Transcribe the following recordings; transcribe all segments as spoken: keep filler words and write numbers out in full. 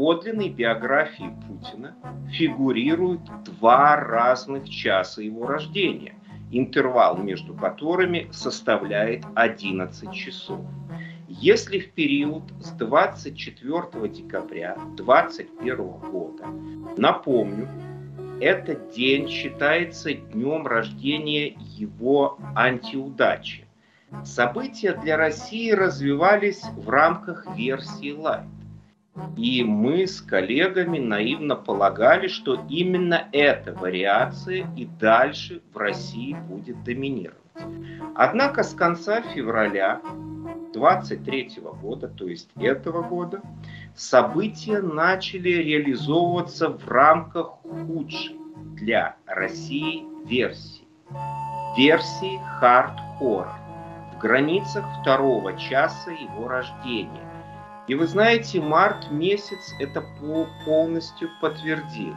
подлинной биографии Путина фигурируют два разных часа его рождения, интервал между которыми составляет одиннадцать часов. Если в период с двадцать четвёртого декабря двадцать первого года, напомню, этот день считается днем рождения его антиудачи, события для России развивались в рамках версии Light. И мы с коллегами наивно полагали, что именно эта вариация и дальше в России будет доминировать. Однако с конца февраля двадцать третьего года, то есть этого года, события начали реализовываться в рамках худшей для России версии. Версии хард-хоррор в границах второго часа его рождения. И вы знаете, март месяц это полностью подтвердил.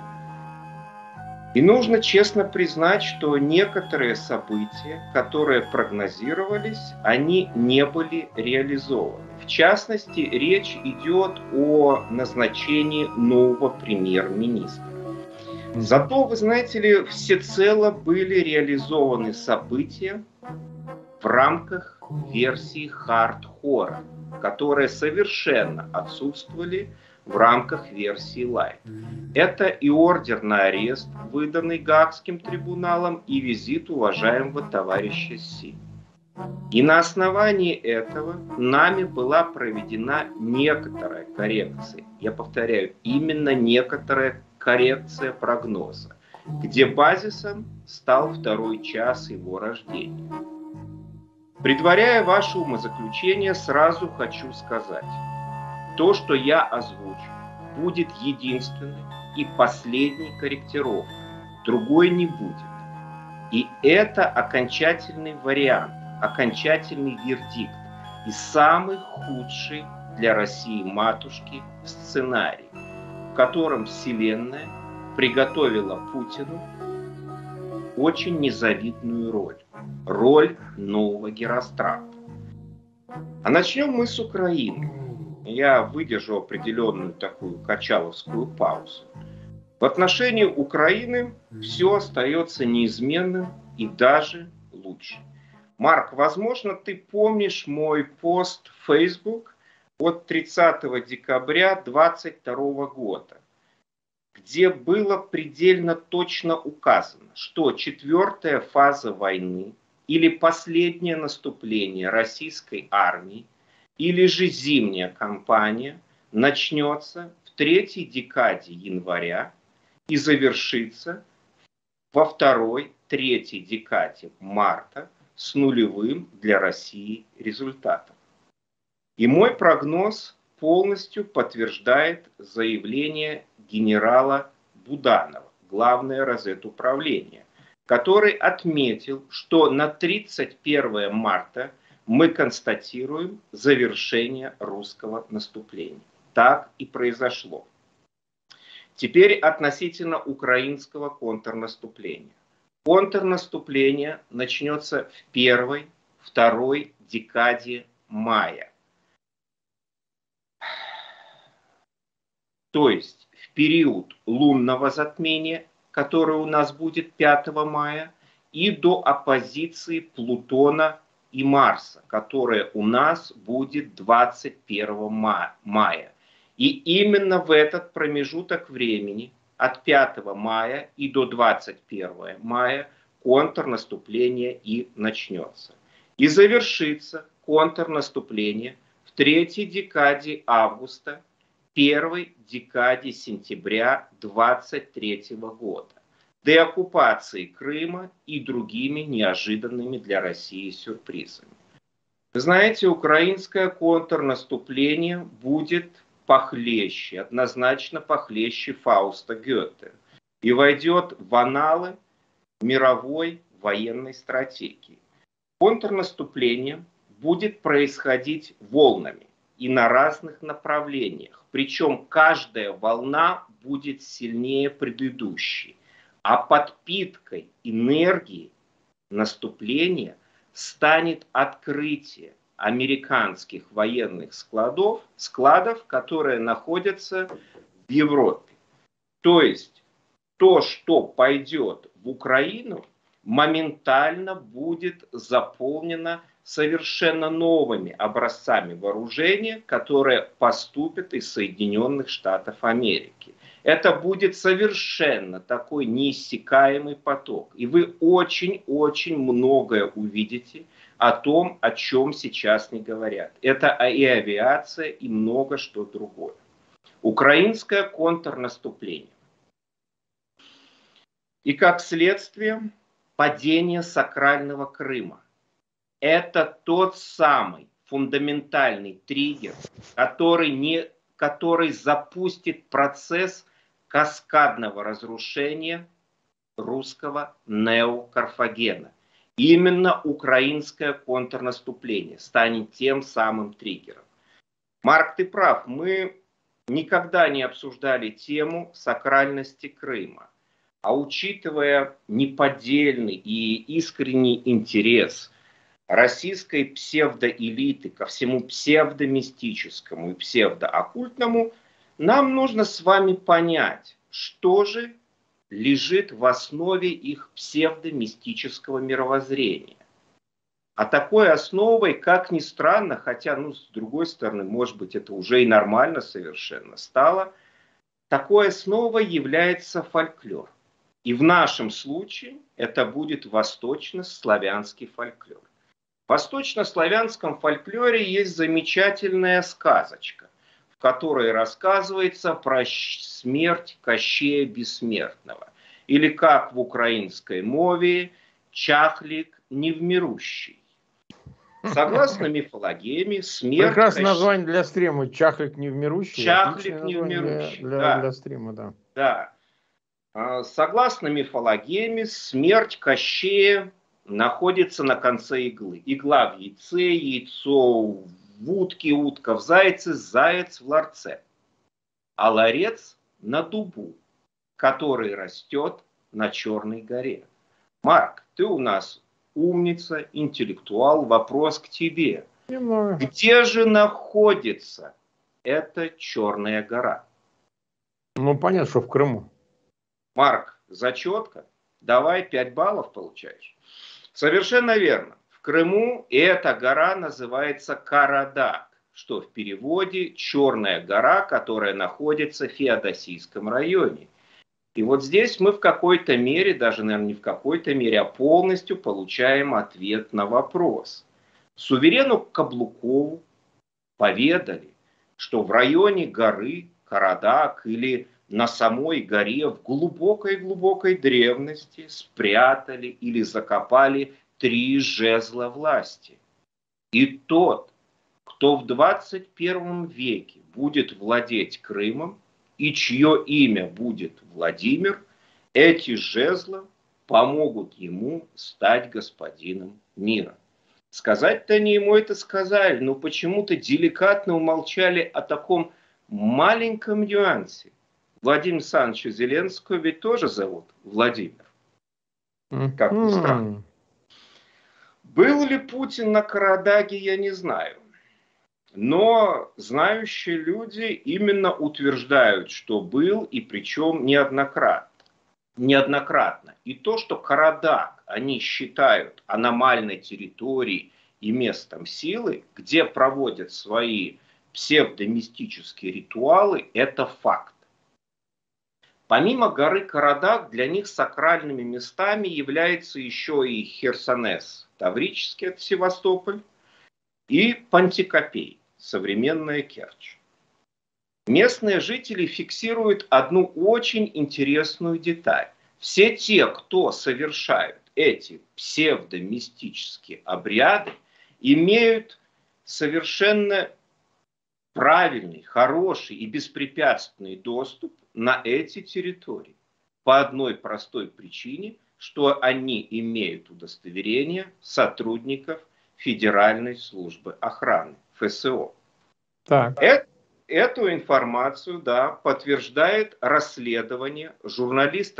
И нужно честно признать, что некоторые события, которые прогнозировались, они не были реализованы. В частности, речь идет о назначении нового премьер-министра. Зато, вы знаете ли, всецело были реализованы события в рамках версии хард-хоррор, которые совершенно отсутствовали в рамках версии Light. Это и ордер на арест, выданный Гаагским трибуналом, и визит уважаемого товарища Си. И на основании этого нами была проведена некоторая коррекция. Я повторяю, именно некоторая коррекция прогноза, где базисом стал второй час его рождения. Предваряя ваше умозаключение, сразу хочу сказать, то, что я озвучу, будет единственной и последней корректировкой, другой не будет. И это окончательный вариант, окончательный вердикт и самый худший для России матушки сценарий, в котором Вселенная приготовила Путину очень незавидную роль. Роль нового Герострата. А начнем мы с Украины. Я выдержу определенную такую качаловскую паузу. В отношении Украины все остается неизменным и даже лучше. Марк, возможно, ты помнишь мой пост в Facebook от тридцатого декабря двадцать второго года, где было предельно точно указано, что четвертая фаза войны или последнее наступление российской армии, или же зимняя кампания начнется в третьей декаде января и завершится во второй, третьей декаде марта с нулевым для России результатом. И мой прогноз полностью подтверждает заявление генерала Буданова, главное разведуправление, который отметил, что на тридцать первое марта мы констатируем завершение русского наступления. Так и произошло. Теперь относительно украинского контрнаступления. Контрнаступление начнется в первой, второй декаде мая. То есть в период лунного затмения, который у нас будет пятого мая, и до оппозиции Плутона и Марса, которая у нас будет двадцать первого мая. И именно в этот промежуток времени, от пятого мая и до двадцать первого мая, контрнаступление и начнется. И завершится контрнаступление в третьей декаде августа, первой декаде сентября двадцать третьего года, деоккупацией Крыма и другими неожиданными для России сюрпризами. Вы знаете, украинское контрнаступление будет похлеще, однозначно похлеще Фауста Гёте, и войдет в анналы мировой военной стратегии. Контрнаступление будет происходить волнами и на разных направлениях, причем каждая волна будет сильнее предыдущей, а подпиткой энергии наступления станет открытие американских военных складов, складов, которые находятся в Европе. То есть то, что пойдет в Украину, моментально будет заполнено совершенно новыми образцами вооружения, которые поступят из Соединенных Штатов Америки. Это будет совершенно такой неиссякаемый поток. И вы очень-очень многое увидите о том, о чем сейчас не говорят. Это и авиация, и много что другое. Украинское контрнаступление. И как следствие падение сакрального Крыма. Это тот самый фундаментальный триггер, который, не, который запустит процесс каскадного разрушения русского неокарфагена. Именно украинское контрнаступление станет тем самым триггером. Марк, ты прав, мы никогда не обсуждали тему сакральности Крыма. А учитывая неподдельный и искренний интерес российской псевдоэлиты ко всему псевдомистическому и псевдооккультному, нам нужно с вами понять, что же лежит в основе их псевдомистического мировоззрения. А такой основой, как ни странно, хотя, ну, с другой стороны, может быть, это уже и нормально совершенно стало, такой основой является фольклор. И в нашем случае это будет восточнославянский фольклор. В восточнославянском фольклоре есть замечательная сказочка, в которой рассказывается про смерть Кощея Бессмертного. Или как в украинской мове «Чахлик невмирущий». Согласно мифологеме, смерть... Прекрасное Кощея... название для стрима. Чахлик невмирущий. Чахлик невмирущий, для, для, да. для стрима, да. Да. Согласно мифологеме, смерть Кощея находится на конце иглы. Игла в яйце, яйцо в утке, утка в зайце, заяц в ларце. А ларец на дубу, который растет на Черной горе. Марк, ты у нас умница, интеллектуал, вопрос к тебе. Немного. Где же находится эта Черная гора? Ну, понятно, что в Крыму. Марк, зачетка? Давай пять баллов получаешь. Совершенно верно. В Крыму эта гора называется Карадак, что в переводе Черная гора, которая находится в Феодосийском районе. И вот здесь мы в какой-то мере, даже, наверное, не в какой-то мере, а полностью получаем ответ на вопрос. Суверену Каблукову поведали, что в районе горы Карадак или на самой горе в глубокой-глубокой древности спрятали или закопали три жезла власти. И тот, кто в двадцать первом веке будет владеть Крымом, и чье имя будет Владимир, эти жезла помогут ему стать господином мира. Сказать-то они ему это сказали, но почему-то деликатно умолчали о таком маленьком нюансе. Владимира Александровича Зеленского ведь тоже зовут Владимир. Как ни странно. Был ли Путин на Карадаге, я не знаю. Но знающие люди именно утверждают, что был, и причем неоднократно. Неоднократно. И то, что Карадаг они считают аномальной территорией и местом силы, где проводят свои псевдомистические ритуалы, это факт. Помимо горы Карадаг, для них сакральными местами являются еще и Херсонес, Таврический, это Севастополь, и Пантикопей, современная Керчь. Местные жители фиксируют одну очень интересную деталь. Все те, кто совершают эти псевдомистические обряды, имеют совершенно правильный, хороший и беспрепятственный доступ на эти территории. По одной простой причине, что они имеют удостоверение сотрудников Федеральной службы охраны, эф эс о. Так. Это, эту информацию, да, подтверждает расследование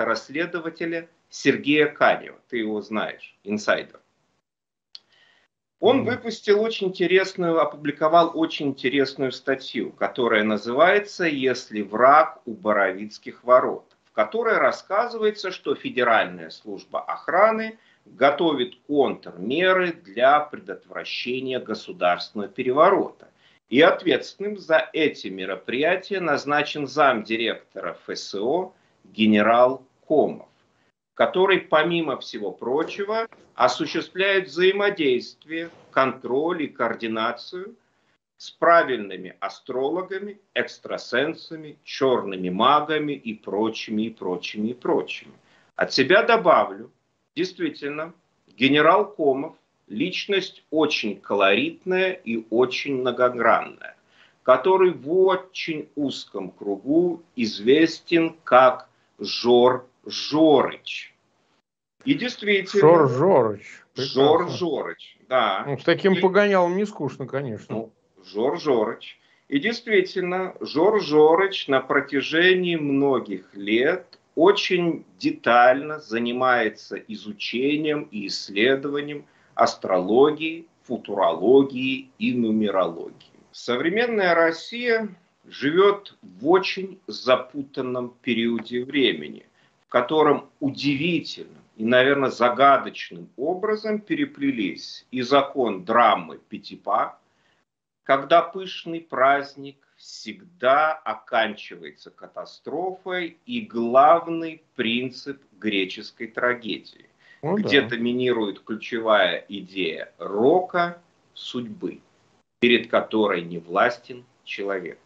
журналиста-расследователя Сергея Канева. Ты его знаешь, инсайдер. Он Мгм. выпустил очень интересную, опубликовал очень интересную статью, которая называется «Если враг у Боровицких ворот», в которой рассказывается, что Федеральная служба охраны готовит контрмеры для предотвращения государственного переворота. И ответственным за эти мероприятия назначен замдиректора эф эс о генерал Комов, который, помимо всего прочего, осуществляет взаимодействие, контроль и координацию с правильными астрологами, экстрасенсами, черными магами и прочими, и прочими, и прочими. От себя добавлю, действительно, генерал Комов – личность очень колоритная и очень многогранная, который в очень узком кругу известен как Жор Жорыч. И Жор действительно, Жорыч. Жор Прекрасно. Жорыч, да. Ну, с таким И, погонялом не скучно, конечно. ну, Жор Жорыч. И действительно, Жор Жорыч на протяжении многих лет очень детально занимается изучением и исследованием астрологии, футурологии и нумерологии. Современная Россия живет в очень запутанном периоде времени, в котором удивительным и, наверное, загадочным образом переплелись и закон драмы Пятипа, когда пышный праздник всегда оканчивается катастрофой, и главный принцип греческой трагедии, Ну где да. доминирует ключевая идея рока, судьбы, перед которой не властен человек.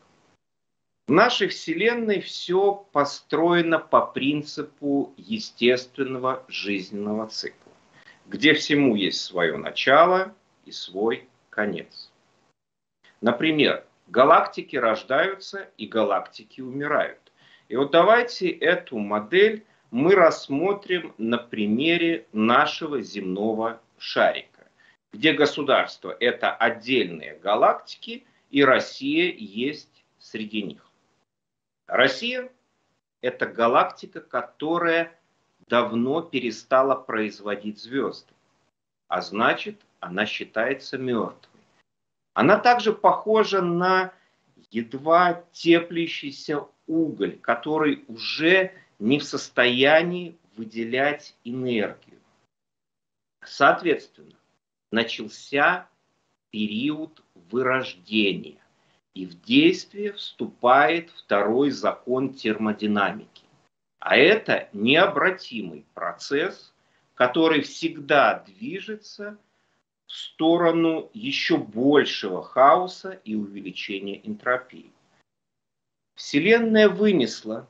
В нашей Вселенной все построено по принципу естественного жизненного цикла, где всему есть свое начало и свой конец. Например, галактики рождаются и галактики умирают. И вот давайте эту модель мы рассмотрим на примере нашего земного шарика, где государство – это отдельные галактики, и Россия есть среди них. Россия – это галактика, которая давно перестала производить звезды, а значит, она считается мертвой. Она также похожа на едва теплящийся уголь, который уже не в состоянии выделять энергию. Соответственно, начался период вырождения, и в действие вступает второй закон термодинамики. А это необратимый процесс, который всегда движется в сторону еще большего хаоса и увеличения энтропии. Вселенная вынесла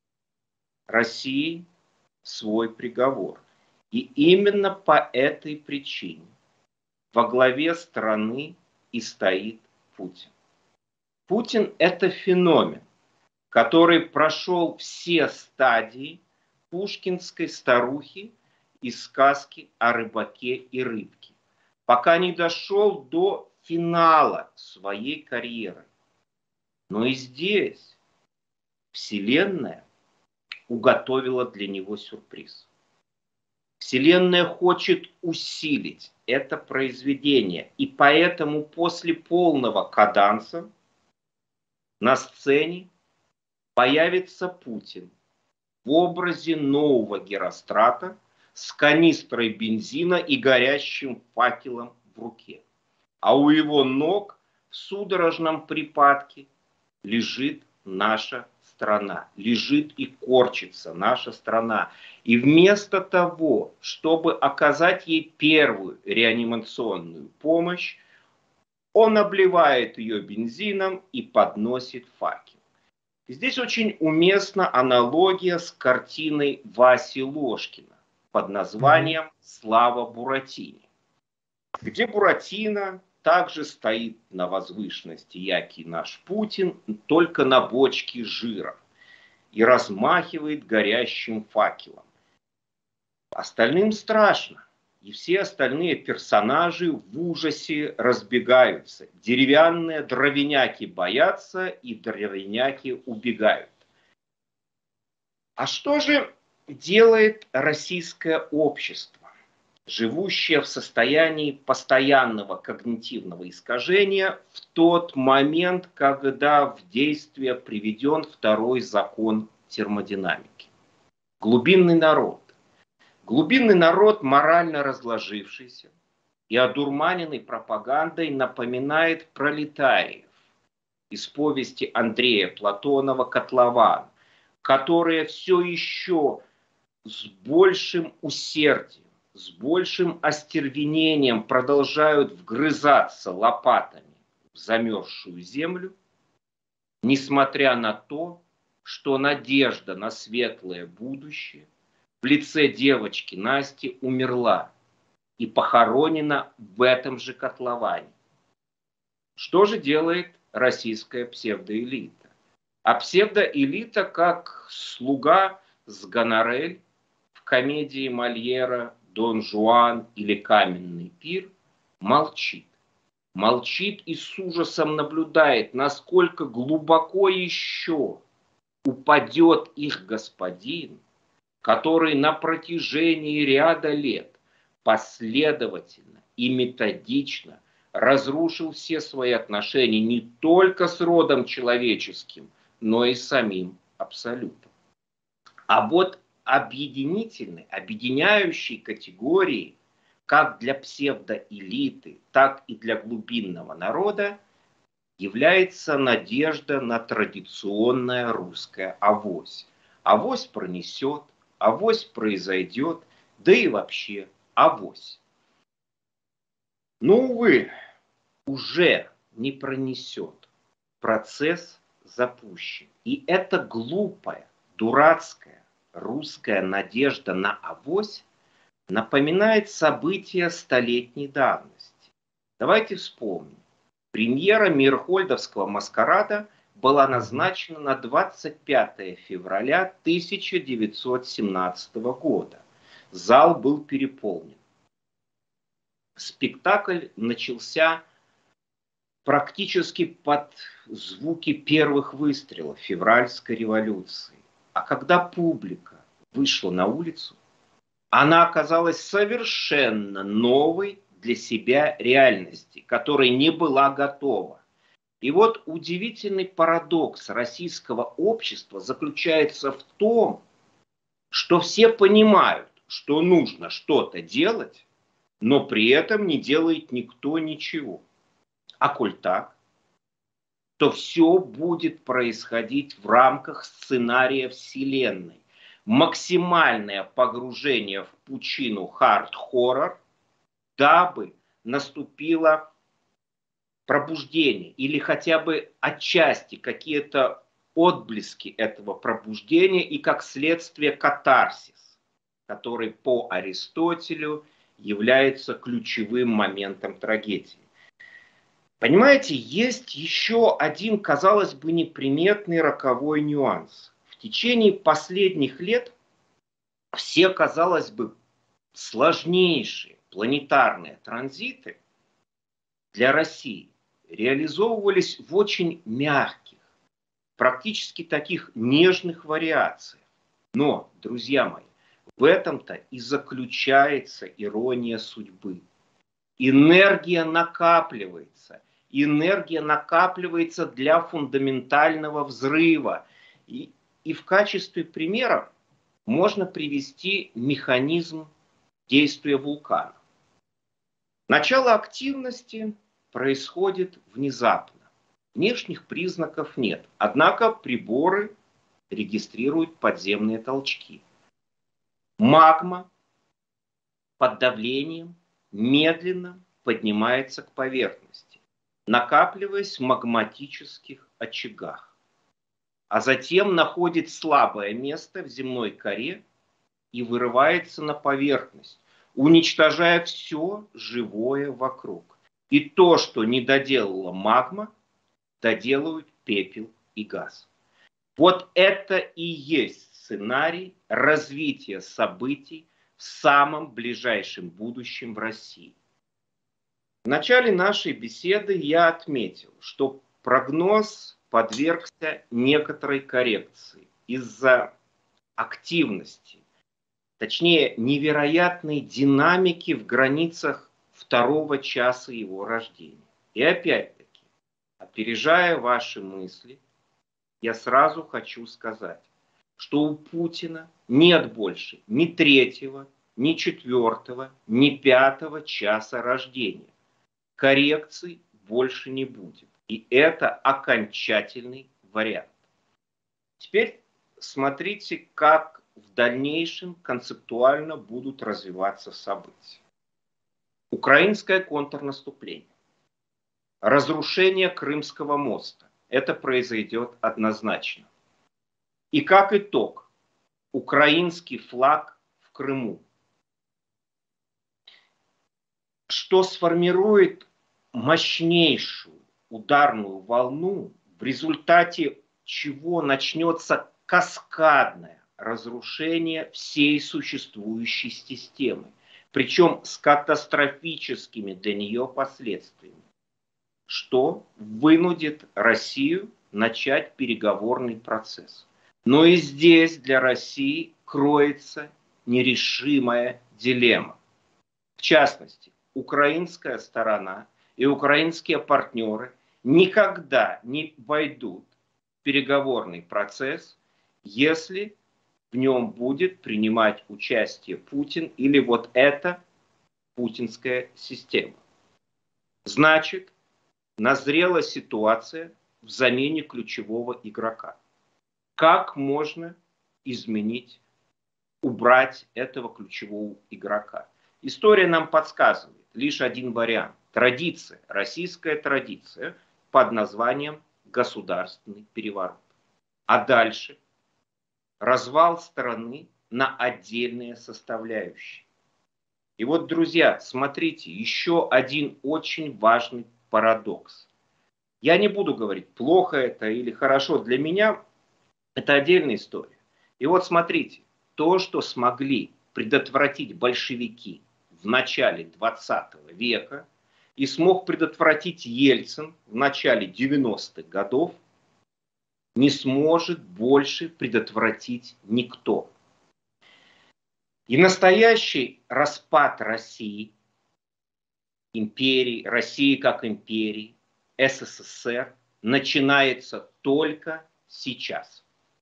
России свой приговор. И именно по этой причине во главе страны и стоит Путин. Путин – это феномен, который прошел все стадии пушкинской старухи из сказки о рыбаке и рыбке, пока не дошел до финала своей карьеры. Но и здесь Вселенная уготовила для него сюрприз. Вселенная хочет усилить это произведение, и поэтому после полного каданса на сцене появится Путин в образе нового Герострата с канистрой бензина и горящим факелом в руке. А у его ног в судорожном припадке лежит наша страна, лежит и корчится наша страна. И вместо того, чтобы оказать ей первую реанимационную помощь, он обливает ее бензином и подносит факел. Здесь очень уместна аналогия с картиной Васи Ложкина под названием «Слава Буратине», где Буратино также стоит на возвышенности, яки наш Путин, только на бочке жира, и размахивает горящим факелом. Остальным страшно, и все остальные персонажи в ужасе разбегаются. Деревянные дровяняки боятся, и дровяняки убегают. А что же делает российское общество? живущая в состоянии постоянного когнитивного искажения в тот момент, когда в действие приведен второй закон термодинамики. Глубинный народ. Глубинный народ, морально разложившийся и одурманенный пропагандой, напоминает пролетариев из повести Андрея Платонова «Котлован», которые все еще с большим усердием, с большим остервенением продолжают вгрызаться лопатами в замерзшую землю, несмотря на то, что надежда на светлое будущее в лице девочки Насти умерла и похоронена в этом же котловане. Что же делает российская псевдоэлита? А псевдоэлита, как слуга с гонорель в комедии Мольера «Дон Жуан» или «Каменный пир», молчит. Молчит и с ужасом наблюдает, насколько глубоко еще упадет их господин, который на протяжении ряда лет последовательно и методично разрушил все свои отношения не только с родом человеческим, но и с самим абсолютом. А вот объединительной, объединяющей категории как для псевдоэлиты, так и для глубинного народа является надежда на традиционное русское авось. Авось пронесет, авось произойдет, да и вообще авось. Но, увы, уже не пронесет. Процесс запущен. И эта глупая, дурацкая русская надежда на авось напоминает события столетней давности. Давайте вспомним. Премьера Мирхольдовского маскарада была назначена на двадцать пятое февраля тысяча девятьсот семнадцатого года. Зал был переполнен. Спектакль начался практически под звуки первых выстрелов февральской революции. А когда публика вышла на улицу, она оказалась совершенно новой для себя реальности, которой не была готова. И вот удивительный парадокс российского общества заключается в том, что все понимают, что нужно что-то делать, но при этом не делает никто ничего. А коль так, то все будет происходить в рамках сценария Вселенной. Максимальное погружение в пучину хард-хоррор, дабы наступило пробуждение или хотя бы отчасти какие-то отблески этого пробуждения и как следствие катарсис, который по Аристотелю является ключевым моментом трагедии. Понимаете, есть еще один, казалось бы, неприметный роковой нюанс. В течение последних лет все, казалось бы, сложнейшие планетарные транзиты для России реализовывались в очень мягких, практически таких нежных вариациях. Но, друзья мои, в этом-то и заключается ирония судьбы. Энергия накапливается. Энергия накапливается для фундаментального взрыва. И, и в качестве примера можно привести механизм действия вулкана. Начало активности происходит внезапно. Внешних признаков нет. Однако приборы регистрируют подземные толчки. Магма под давлением медленно поднимается к поверхности, накапливаясь в магматических очагах, а затем находит слабое место в земной коре и вырывается на поверхность, уничтожая все живое вокруг. И то, что не доделала магма, доделают пепел и газ. Вот это и есть сценарий развития событий в самом ближайшем будущем в России. В начале нашей беседы я отметил, что прогноз подвергся некоторой коррекции из-за активности точнее, невероятной динамики в границах второго часа его рождения. И опять-таки, опережая ваши мысли, я сразу хочу сказать, что у Путина нет больше ни третьего, ни четвертого, ни пятого часа рождения. Коррекций больше не будет. И это окончательный вариант. Теперь смотрите, как в дальнейшем концептуально будут развиваться события. Украинское контрнаступление. Разрушение Крымского моста. Это произойдет однозначно. И как итог, украинский флаг в Крыму. Что сформирует мощнейшую ударную волну, в результате чего начнется каскадное разрушение всей существующей системы, причем с катастрофическими для нее последствиями, что вынудит Россию начать переговорный процесс. Но и здесь для России кроется нерешимая дилемма. В частности, украинская сторона и украинские партнеры никогда не войдут в переговорный процесс, если в нем будет принимать участие Путин или вот эта путинская система. Значит, назрела ситуация в замене ключевого игрока. Как можно изменить, убрать этого ключевого игрока? История нам подсказывает лишь один вариант. Традиция, российская традиция под названием государственный переворот. А дальше развал страны на отдельные составляющие. И вот, друзья, смотрите, еще один очень важный парадокс. Я не буду говорить, плохо это или хорошо. Для меня это отдельная история. И вот смотрите, то, что смогли предотвратить большевики в начале двадцатого века и смог предотвратить Ельцин в начале девяностых годов, не сможет больше предотвратить никто. И настоящий распад России, империи, России как империи, СССР начинается только сейчас.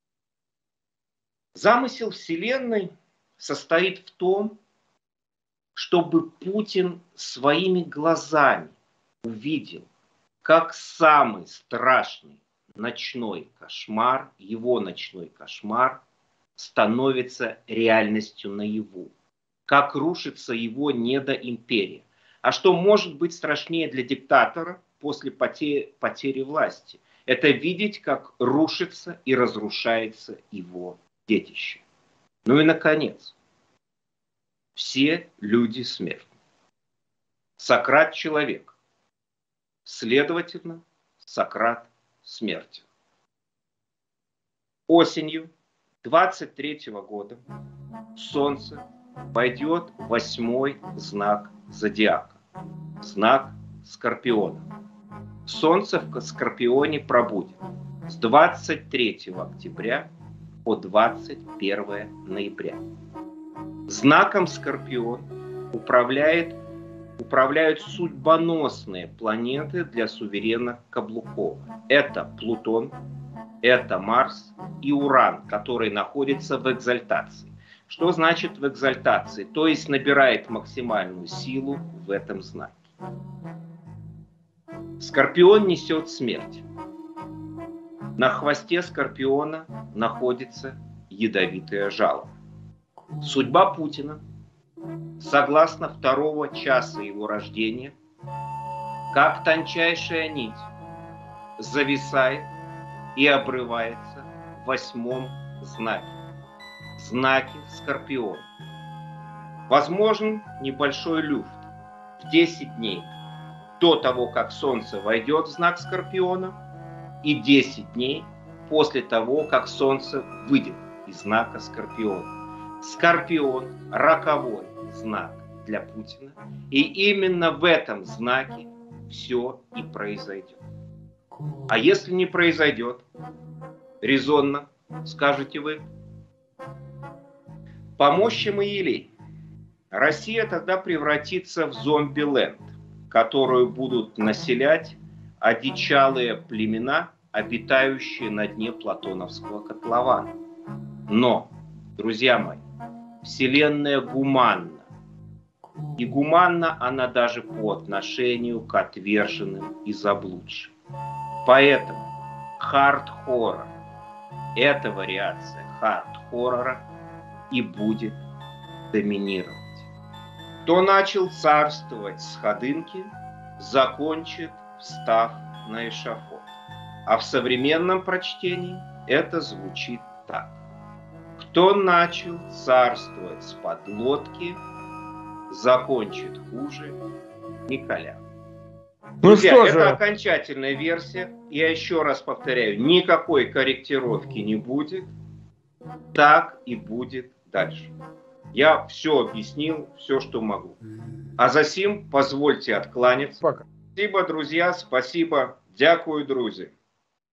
Замысел Вселенной состоит в том, чтобы Путин своими глазами увидел, как самый страшный ночной кошмар, его ночной кошмар, становится реальностью наяву. Как рушится его недоимперия. А что может быть страшнее для диктатора после потери, потери власти? Это видеть, как рушится и разрушается его детище. Ну и наконец, все люди смертны. Сократ человек. Следовательно, Сократ смертен. Осенью двадцать третьего года Солнце войдет в восьмой знак зодиака. Знак Скорпиона. Солнце в Скорпионе пробудет с двадцать третьего октября по двадцать первое ноября. Знаком Скорпион управляет, управляют судьбоносные планеты для суверена Каблукова. Это Плутон, это Марс и Уран, который находится в экзальтации. Что значит в экзальтации? То есть набирает максимальную силу в этом знаке. Скорпион несет смерть. На хвосте Скорпиона находится ядовитое жало. Судьба Путина, согласно второго часа его рождения, как тончайшая нить, зависает и обрывается в восьмом знаке. Знаке Скорпиона. Возможен небольшой люфт в десять дней до того, как Солнце войдет в знак Скорпиона, и десять дней после того, как Солнце выйдет из знака Скорпиона. Скорпион – роковой знак для Путина, и именно в этом знаке все и произойдет. А если не произойдет, резонно, скажете вы, По мощи Моелей Россия тогда превратится в зомби-ленд, которую будут населять одичалые племена, обитающие на дне Платоновского котлована. Но, друзья мои, Вселенная гуманна. И гуманна она даже по отношению к отверженным и заблудшим. Поэтому хард-хоррор, эта вариация хард-хоррора и будет доминировать. Кто начал царствовать с ходынки, закончит, встав на эшафот. А в современном прочтении это звучит так. Кто начал царствовать с подлодки, закончит хуже Николя. Ну Друзья, что это же, окончательная версия. Я еще раз повторяю, никакой корректировки не будет. Так и будет дальше. Я все объяснил, все, что могу. А за сим позвольте откланяться. пока. Спасибо, друзья, спасибо. Дякую, друзі.